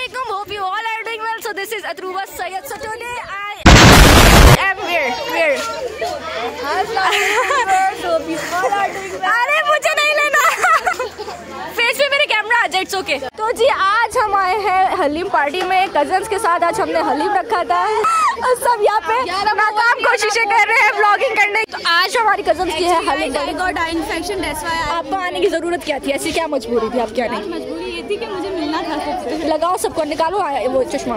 Assalamualaikum. Hope you all are doing well. So this is Atruba Sayyed. So today I am where? Hope you all are doing well. अरे मुझे नहीं लेना. Face पे मेरे camera आ जाए. It's okay. तो जी आज हम आए हैं हलीम पार्टी में कजन्स के साथ. आज हमने हलीम रखा था. सब यहाँ पे नाकाम कोशिशें कर रहे हैं व्लॉगिंग करने. तो आज हमारी कजन्स की है हलीम. आपको आने की जरूरत क्या थी? ऐसी क्या मजबूरी थी आपकी आने की? मजबूरी ये थी कि मुझे मिलना था सबसे. लगाओ सबको, निकालो वो चश्मा.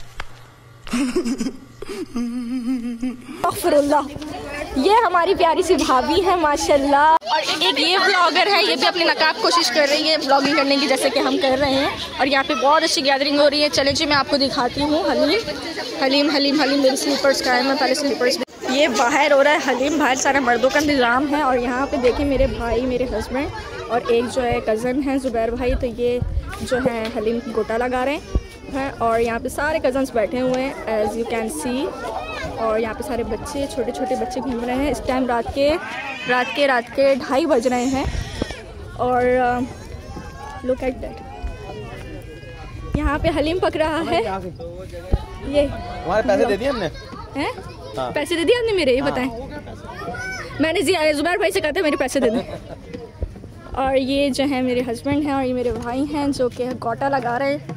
ये हमारी प्यारी सी भाभी है माशाल्लाह. और एक ये ब्लॉगर है, ये भी अपनी नाकाब कोशिश कर रही है ब्लॉगिंग करने की जैसे कि हम कर रहे हैं. और यहाँ पे बहुत अच्छी गैदरिंग हो रही है. चले जी मैं आपको दिखाती हूँ हलीम. मेरे स्लीपर्स का है. मैं पहले स्लीपर्स. ये बाहर हो रहा है हलीम. बाहर सारा मर्दों का इंतज़ाम है. और यहाँ पे देखिए मेरे भाई, मेरे हस्बैंड और एक जो है कज़न है ज़ुबैर भाई. तो ये जो है हलीम की गोटा लगा रहे हैं. और यहाँ पे सारे कज़न्स बैठे हुए हैं एज़ यू कैन सी. और यहाँ पे सारे बच्चे, छोटे छोटे बच्चे घूम रहे हैं. इस टाइम रात के 2:30 बज रहे हैं. और लुक एट दैट. यहाँ पे हलीम पक रहा है. ये हमारे पैसे दे दिए हमने. हैं? हाँ. पैसे दे दिए आपने मेरे? ये बताएं. मैंने ज़ुबैर भाई से कहा था मेरे पैसे दे दें. और ये जो है मेरे हस्बैंड हैं और ये मेरे भाई हैं जो कि गोटा लगा रहे हैं.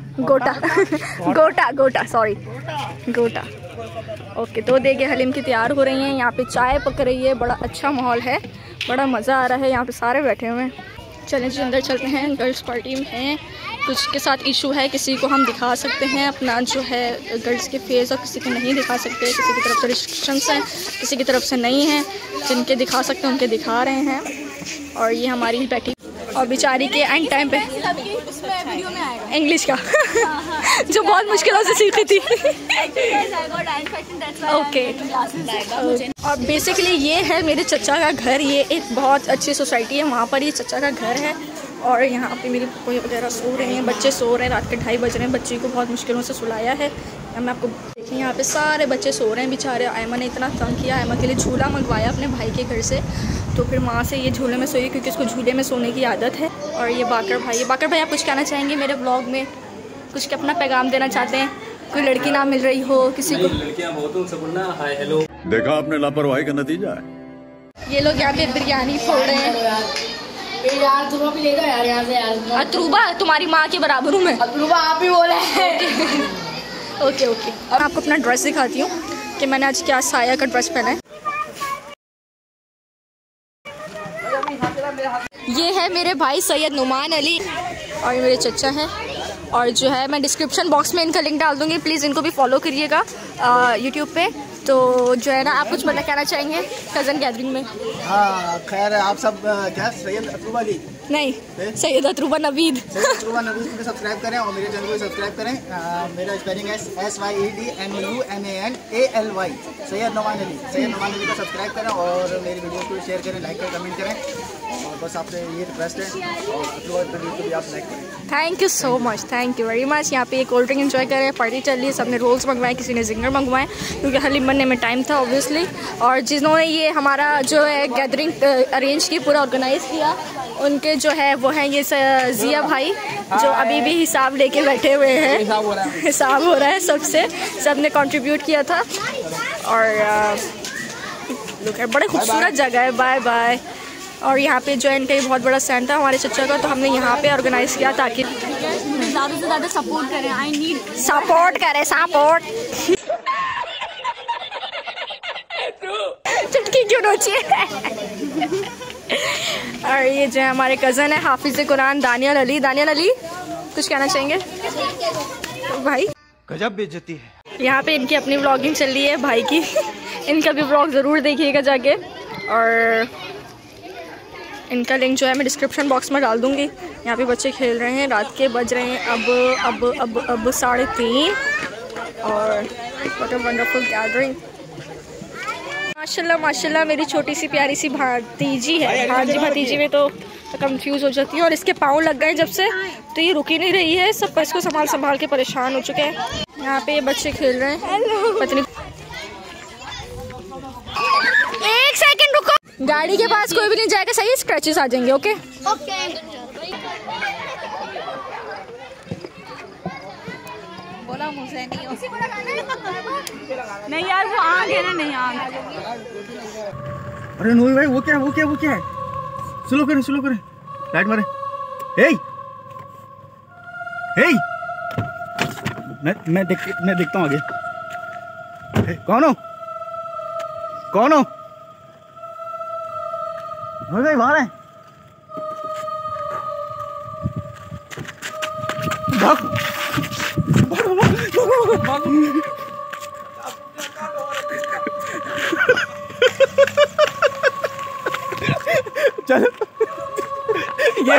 गोटा सॉरी गोटा. ओके. तो देखिए हलीम की तैयार हो रही हैं. यहाँ पे चाय पक रही है. बड़ा अच्छा माहौल है. बड़ा मज़ा आ रहा है. यहाँ पे सारे बैठे हुए हैं. चलें जी अंदर चलते हैं. गर्ल्स पार्टी में हैं. कुछ के साथ इशू है. किसी को हम दिखा सकते हैं अपना जो है गर्ल्स के फेस और किसी को नहीं दिखा सकते. किसी की तरफ से रिस्ट्रिक्शंस हैं, किसी की तरफ से नहीं हैं. जिनके दिखा सकते हैं उनके दिखा रहे हैं. और ये हमारी बैठी और बेचारी के एंड टाइम पे इंग्लिश का जो बहुत मुश्किलों से सीखी थी. ओके. और बेसिकली ये है मेरे चचा का घर. ये एक बहुत अच्छी सोसाइटी है. वहाँ पर ये चचा का घर है. और यहाँ पे मेरी कोई वगैरह सो रहे हैं. बच्चे सो रहे हैं. रात के 2:30 बज रहे हैं. बच्ची को बहुत मुश्किलों से सुलाया है. मैं आपको देखिए यहाँ पे सारे बच्चे सो रहे हैं बेचारे. आयमा ने इतना तंग किया. आयमा के लिए झूला मंगवाया अपने भाई के घर से. तो फिर माँ से ये झूले में सोई क्योंकि उसको झूले में सोने की आदत है. और ये बाकर भाई आप कुछ कहना चाहेंगे मेरे ब्लॉग में? कुछ के अपना पैगाम देना चाहते हैं? कोई लड़की ना मिल रही हो किसी को? लड़कियां बहुत हो सब ना. Hi hello. देखा आपने लापरवाही का नतीजा है. ये लोग यहाँ पे बिरयानी फोड़ रहे हैं. अतरूबा भी ले जाओ यार यहाँ से यार. अतरूबा तुम्हारी माँ के बराबर हूँ मैं. अतरूबा आप ही बोले. ओके. अब आपको अपना ड्रेस दिखाती हूँ कि मैंने आज क्या साया का ड्रेस पहना है. ये है मेरे भाई सैयद नुमान अली और ये मेरे चचा हैं. और जो है मैं डिस्क्रिप्शन बॉक्स में इनका लिंक डाल दूँगी. प्लीज़ इनको भी फॉलो करिएगा यूट्यूब पे. तो जो है ना आप कुछ मतलब कहना चाहेंगे कज़न गैदरिंग में? हाँ खैर आप सब क्या सैयद अतरूबा अली नहीं सैयद अतरूबा नवीद. अतरूबा नवीद को सब्सक्राइब करें और मेरे चैनल को सब्सक्राइब करें. मेरा स्पेलिंग है SYEDNUMANALY. सैयद नुमान अली को सब्सक्राइब करें और मेरी वीडियो को शेयर करें, लाइक करें, कमेंट करें. और बस आपसे ये रिक्वेस्ट है. और अतरूबा नवीद को भी आप लाइक करें. Thank you so much. Thank you very much. यहाँ पे एक कोल्ड ड्रिंक एंजॉय करें. पार्टी चल रही है. सबने रोल्स मंगवाए, किसी ने जिंगर मंगवाए क्योंकि हलीम बनने में टाइम था ऑब्वियसली. और जिन्होंने ये हमारा जो है गैदरिंग अरेंज की, पूरा ऑर्गेनाइज किया, उनके जो है वो हैं ये जिया भाई जो अभी भी हिसाब लेके बैठे हुए हैं. हिसाब हो रहा है सबसे. सबने कंट्रीब्यूट किया था. और बड़े खूबसूरत जगह है. Bye bye. और यहाँ पे जो है इनका बहुत बड़ा स्टैंड था हमारे चचा का. तो हमने यहाँ पे ऑर्गेनाइज किया ताकि ज़्यादा से ज़्यादा सपोर्ट करें. I need support. चुटकी क्यों नोची है? और ये जो है हमारे कज़न है हाफिज़ कुरान दानियल अली. कुछ कहना चाहेंगे भाई? गजब बेइज्जती है. यहाँ पे इनकी अपनी व्लॉगिंग चल रही है भाई की. इनका भी व्लॉग ज़रूर देखिएगा जाके. और इनका लिंक जो है मैं डिस्क्रिप्शन बॉक्स में डाल दूँगी. यहाँ पे बच्चे खेल रहे हैं. रात के बज रहे हैं अब 3:30. और व्हाट अ वंडरफुल गैदरिंग. माशाल्लाह मेरी छोटी सी प्यारी सी भतीजी है. हाँ जी भतीजी में तो कंफ्यूज हो जाती है. और इसके पाँव लग गए जब से तो ये रुक ही नहीं रही है. सब इसको संभाल के परेशान हो चुके हैं. यहाँ पे ये बच्चे खेल रहे हैं. पत्नी एक सेकंड रुको. गाड़ी के पास कोई भी नहीं जाएगा. सही स्क्रैचेस आ जाएंगे. ओके. सदाम हुसैनी हो। नहीं यार वो आग है ना, नहीं आग। अरे नूरी भाई वो क्या है? स्लो करें लाइट मारे। हे मैं देखता हूँ आगे। कौन हो? नूरी भाई बाहर है। चलो ये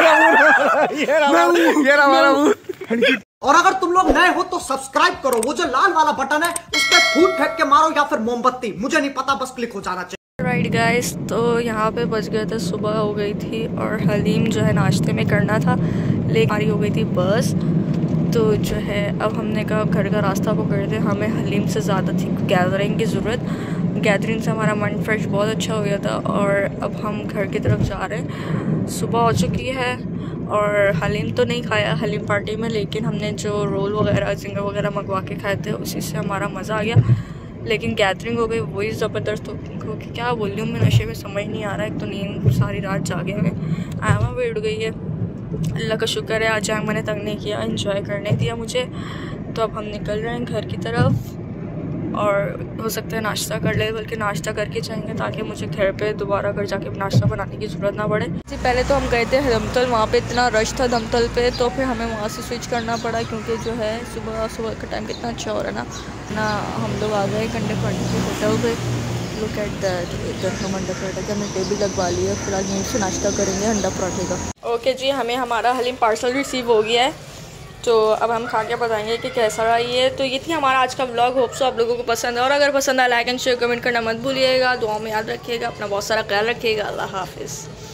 रहा हमारा मुंह। और अगर तुम लोग नए हो तो सब्सक्राइब करो, वो जो लाल वाला बटन है उस पर फूट फेंक के मारो या फिर मोमबत्ती, मुझे नहीं पता, बस क्लिक हो जाना चाहिए। राइट गाइस, तो यहाँ पे बज गया था, सुबह हो गई थी और हलीम जो है नाश्ते में करना था, लेकिन हमारी हो गई थी बस। तो जो है अब हमने कहा घर का रास्ता पकड़ दे, हमें हलीम से ज़्यादा थी गैदरिंग की ज़रूरत। गैदरिंग से हमारा माइंड फ्रेश बहुत अच्छा हो गया था और अब हम घर की तरफ जा रहे हैं। सुबह हो चुकी है और हलीम तो नहीं खाया हलीम पार्टी में, लेकिन हमने जो रोल वगैरह जिंगर वगैरह मंगवा के खाए थे उसी से हमारा मज़ा आ गया। लेकिन गैदरिंग हो गई वही ज़बरदस्त हो, क्योंकि क्या बोल रही हूँ मैं, नशे में समझ नहीं आ रहा है। एक तो नींद सारी रात जागे हुए, आयमा भी उड़ गई है। अल्लाह का शुक्र है आज आयमा ने तंग नहीं किया, एंजॉय करने दिया मुझे। तो अब हम निकल रहे हैं घर की तरफ और हो सकता है नाश्ता कर ले, बल्कि नाश्ता करके जाएंगे ताकि मुझे घर पे दोबारा घर जाके नाश्ता बनाने की ज़रूरत ना पड़े। जी पहले तो हम गए थे दमतल, वहाँ पे इतना रश था दमतल पे, तो फिर हमें वहाँ से स्विच करना पड़ा क्योंकि जो है सुबह का टाइम कितना अच्छा हो रहा है ना। हम लोग आ गए कंडे पड़ने के होटल पे। लुक एट दैट, इधर हम अंडा पराठा का हमने टेबल लगवा लिया, फिर आज यहीं से नाश्ता करेंगे अंडा पराठे का। ओके जी, हमें हमारा हलीम पार्सल रिसीव हो गया है, तो अब हम खा के बताएंगे कि कैसा रहा ये। तो ये थी हमारा आज का व्लॉग, होप सो आप लोगों को पसंद है, और अगर पसंद आया लाइक एंड शेयर कमेंट करना मत भूलिएगा। दुआओं में याद रखिएगा, अपना बहुत सारा ख्याल रखिएगा। अल्लाह हाफिज़।